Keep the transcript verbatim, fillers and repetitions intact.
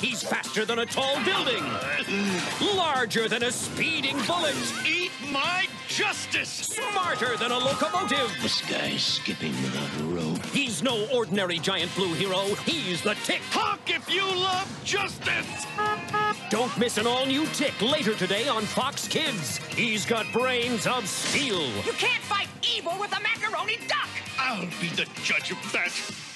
He's faster than a tall building. Larger than a speeding bullet. Eat my justice! Smarter than a locomotive. This guy's skipping without a rope. He's no ordinary giant blue hero. He's the Tick. Honk if you love justice! Don't miss an all-new Tick later today on Fox Kids. He's got brains of steel. You can't fight evil with a macaroni duck! I'll be the judge of that.